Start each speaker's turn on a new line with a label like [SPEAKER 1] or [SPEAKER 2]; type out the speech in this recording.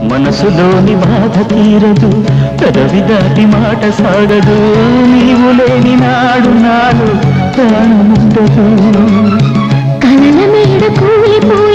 [SPEAKER 1] మనసులోని బాధ తీరదు పెదవి దాటి మాట సాగదు నీవు లేని నాడు నాడు ప్రాణముండదు
[SPEAKER 2] కలల మేడ కూలిపో